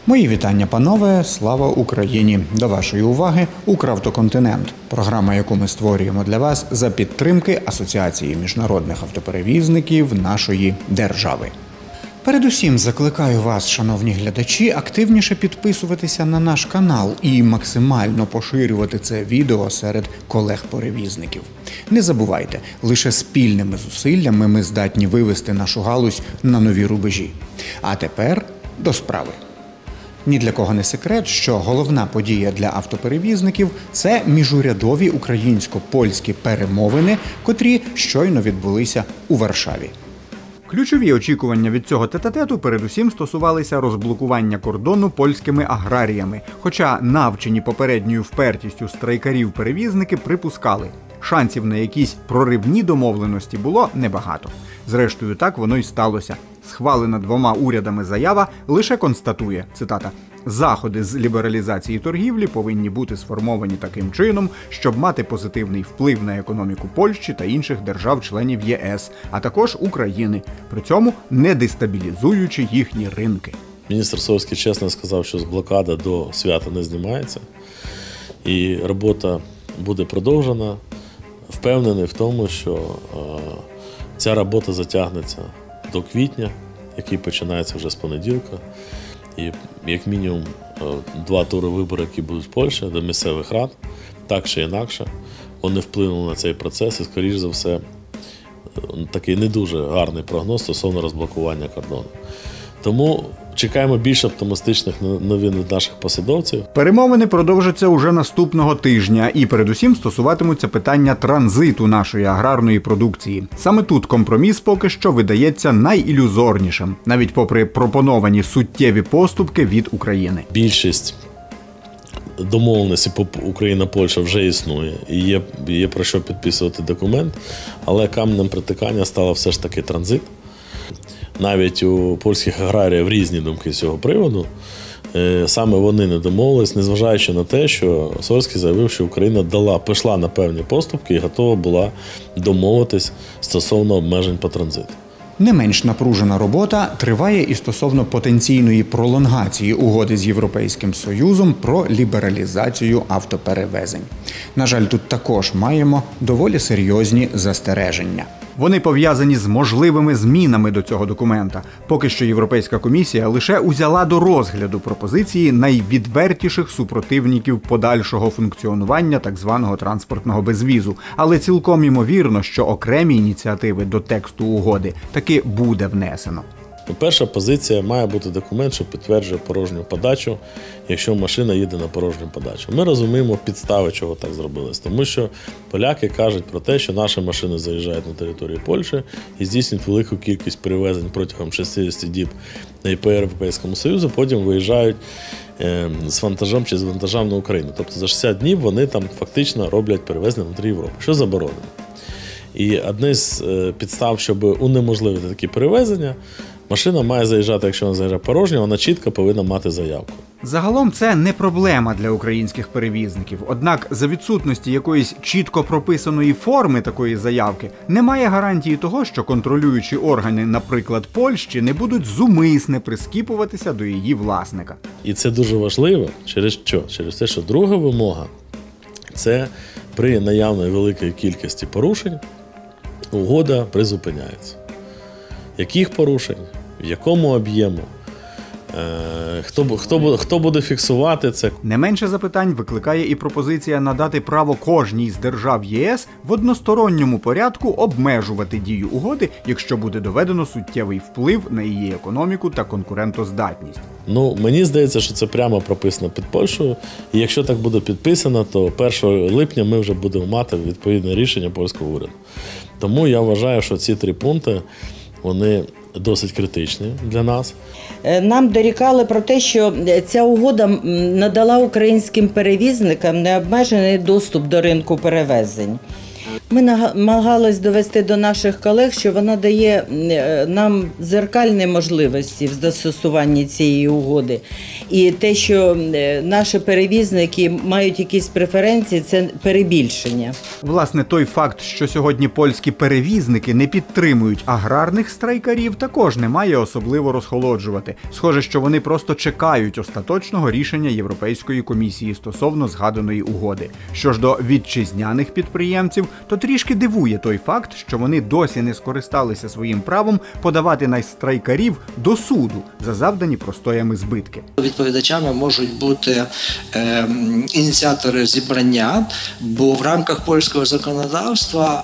Мої вітання, панове! Слава Україні! До вашої уваги «Укравтоконтинент» – програма, яку ми створюємо для вас за підтримки Асоціації міжнародних автоперевізників нашої держави. Передусім закликаю вас, шановні глядачі, активніше підписуватися на наш канал і максимально поширювати це відео серед колег-перевізників. Не забувайте, лише спільними зусиллями ми здатні вивести нашу галузь на нові рубежі. А тепер до справи. Ні для кого не секрет, що головна подія для автоперевізників – це міжурядові українсько-польські перемовини, котрі щойно відбулися у Варшаві. Ключові очікування від цього тет-а-тету передусім стосувалися розблокування кордону польськими аграріями, хоча навчені попередньою впертістю страйкарів-перевізники припускали – шансів на якісь проривні домовленості було небагато. Зрештою, так воно й сталося. Схвалена двома урядами заява лише констатує, цитата, «Заходи з лібералізації торгівлі повинні бути сформовані таким чином, щоб мати позитивний вплив на економіку Польщі та інших держав-членів ЄС, а також України, при цьому не дестабілізуючи їхні ринки». Міністр Сольський чесно сказав, що з блокади до свята не знімається, і робота буде продовжена. Впевнений в тому, що ця робота затягнеться до квітня, який починається вже з понеділка. І як мінімум 2 тури виборів, які будуть в Польщі, до місцевих рад, так чи інакше, вони вплинули на цей процес і, скоріш за все, такий не дуже гарний прогноз стосовно розблокування кордону. Тому чекаємо більш оптимістичних новин від наших посадовців. Перемовини продовжаться уже наступного тижня і передусім стосуватимуться питання транзиту нашої аграрної продукції. Саме тут компроміс поки що видається найілюзорнішим, навіть попри пропоновані суттєві поступки від України. Більшість домовленості Україна-Польща вже існує і є про що підписувати документ, але каменем притикання стало все ж таки транзит. Навіть у польських аграріїв різні думки з цього приводу. Саме вони не домовились, незважаючи на те, що Сольський заявив, що Україна пішла на певні поступки і готова була домовитись стосовно обмежень по транзиту. Не менш напружена робота триває і стосовно потенційної пролонгації угоди з Європейським Союзом про лібералізацію автоперевезень. На жаль, тут також маємо доволі серйозні застереження. Вони пов'язані з можливими змінами до цього документа. Поки що Європейська комісія лише узяла до розгляду пропозиції найвідвертіших супротивників подальшого функціонування так званого транспортного безвізу. Але цілком імовірно, що окремі ініціативи до тексту угоди таки буде внесено. Перша позиція має бути документ, що підтверджує порожню подачу, якщо машина їде на порожню подачу. Ми розуміємо підстави, чого так зробилось. Тому що поляки кажуть про те, що наші машини заїжджають на територію Польщі і здійснюють велику кількість перевезень протягом 60 діб по Європейському Союзу, потім виїжджають з вантажем чи з вантажем на Україну. Тобто за 60 днів вони там фактично роблять перевезення внутрі Європи, що заборонено. І одне з підстав, щоб унеможливити такі перевезення, машина має заїжджати, якщо вона заїжджає порожня, вона чітко повинна мати заявку. Загалом це не проблема для українських перевізників. Однак за відсутності якоїсь чітко прописаної форми такої заявки немає гарантії того, що контролюючі органи, наприклад, Польщі, не будуть зумисне прискіпуватися до її власника. І це дуже важливо. Через що? Через те, що друга вимога – це при наявної великій кількості порушень угода призупиняється. Яких порушень? В якому об'єму? Хто буде фіксувати це? Не менше запитань викликає і пропозиція надати право кожній з держав ЄС в односторонньому порядку обмежувати дію угоди, якщо буде доведено суттєвий вплив на її економіку та конкурентоздатність. Мені здається, що це прямо прописано під Польщею. І якщо так буде підписано, то 1 липня ми вже будемо мати відповідне рішення польського уряду. Тому я вважаю, що ці 3 пункти, вони досить критичні для нас. Нам дорікали про те, що ця угода надала українським перевізникам необмежений доступ до ринку перевезень. Ми намагались довести до наших колег, що вона дає нам дзеркальні можливості в застосуванні цієї угоди. І те, що наші перевізники мають якісь преференції, це перебільшення. Власне, той факт, що сьогодні польські перевізники не підтримують аграрних страйкарів, також не має особливо розхолоджувати. Схоже, що вони просто чекають остаточного рішення Європейської комісії стосовно згаданої угоди. Що ж до вітчизняних підприємців, то трішки дивує той факт, що вони досі не скористалися своїм правом подавати на страйкарів до суду за завдані простоями збитки. Відповідачами можуть бути ініціатори зібрання, бо в рамках польського законодавства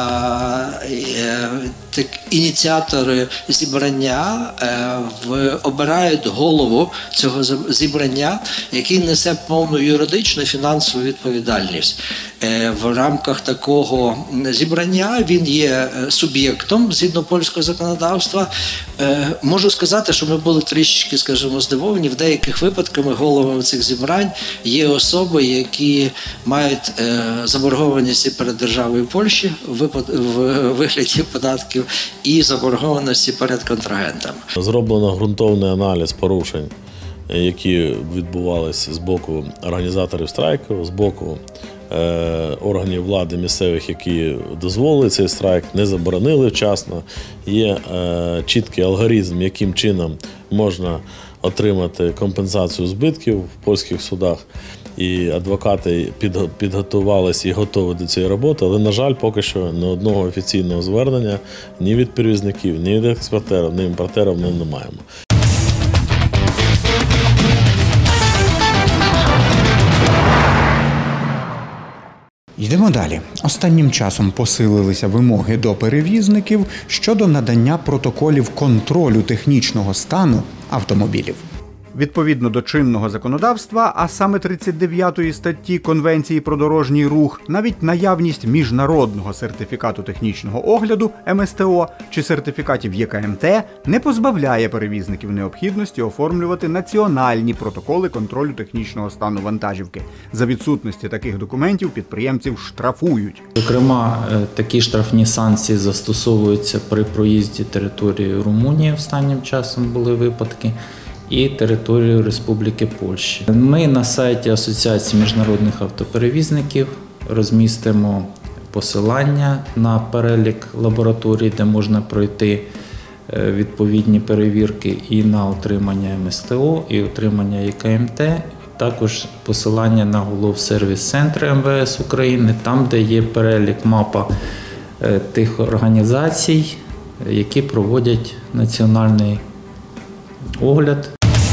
ініціатори зібрання обирають голову цього зібрання, який несе повну юридичну і фінансову відповідальність. В рамках такого зібрання він є суб'єктом згідно польського законодавства. Можу сказати, що ми були трішки, скажімо, здивовані. В деяких випадках головами цих зібрань є особи, які мають заборгованості перед державою Польщі в вигляді податків і заборгованості перед контрагентами. Зроблено ґрунтовний аналіз порушень, які відбувалися з боку організаторів страйку, з боку органів влади місцевих, які дозволили цей страйк, не заборонили вчасно. Є чіткий алгоритм, яким чином можна отримати компенсацію збитків в польських судах. І адвокати підготувалися і готові до цієї роботи, але, на жаль, поки що ні одного офіційного звернення ні від перевізників, ні від експортерів, ні імпортерів ми не маємо. Йдемо далі. Останнім часом посилилися вимоги до перевізників щодо надання протоколів контролю технічного стану автомобілів. Відповідно до чинного законодавства, а саме 39 статті Конвенції про дорожній рух, навіть наявність міжнародного сертифікату технічного огляду МСТО чи сертифікатів ЄКМТ не позбавляє перевізників необхідності оформлювати національні протоколи контролю технічного стану вантажівки. За відсутності таких документів підприємців штрафують. Зокрема, такі штрафні санкції застосовуються при проїзді території Румунії, останнім часом були випадки, і територію Республіки Польщі. Ми на сайті Асоціації міжнародних автоперевізників розмістимо посилання на перелік лабораторій, де можна пройти відповідні перевірки і на отримання МСТО, і отримання ЄКМТ. Також посилання на головсервіс-центри МВС України, там, де є перелік, мапа тих організацій, які проводять національний огляд.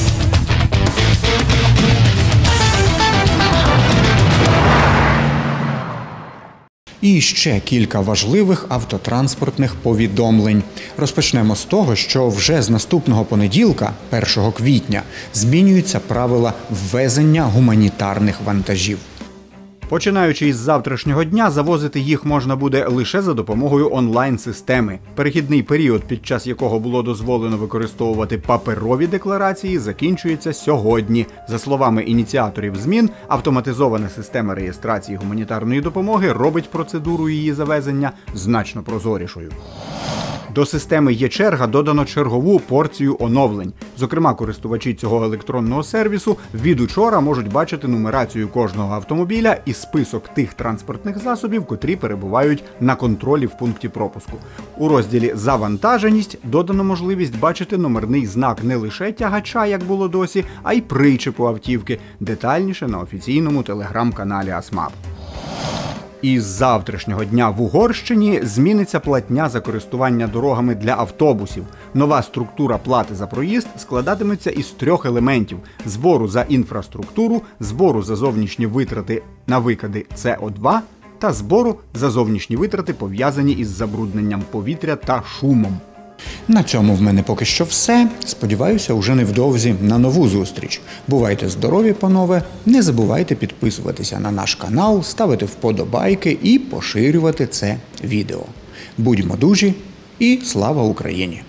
І ще кілька важливих автотранспортних повідомлень. Розпочнемо з того, що вже з наступного понеділка, 1 квітня, змінюються правила ввезення гуманітарних вантажів. Починаючи із завтрашнього дня, завозити їх можна буде лише за допомогою онлайн-системи. Перехідний період, під час якого було дозволено використовувати паперові декларації, закінчується сьогодні. За словами ініціаторів змін, автоматизована система реєстрації гуманітарної допомоги робить процедуру її завезення значно прозорішою. До системи «Є-черга» додано чергову порцію оновлень. Зокрема, користувачі цього електронного сервісу від учора можуть бачити нумерацію кожного автомобіля і список тих транспортних засобів, котрі перебувають на контролі в пункті пропуску. У розділі «Завантаженість» додано можливість бачити номерний знак не лише тягача, як було досі, а й причепу автівки, детальніше на офіційному телеграм-каналі АСМАП. Із завтрашнього дня в Угорщині зміниться платня за користування дорогами для автобусів. Нова структура плати за проїзд складатиметься із 3 елементів – збору за інфраструктуру, збору за зовнішні витрати на викиди СО2 та збору за зовнішні витрати, пов'язані із забрудненням повітря та шумом. На цьому в мене поки що все. Сподіваюся, уже невдовзі на нову зустріч. Бувайте здорові, панове, не забувайте підписуватися на наш канал, ставити вподобайки і поширювати це відео. Будьмо дужі і слава Україні!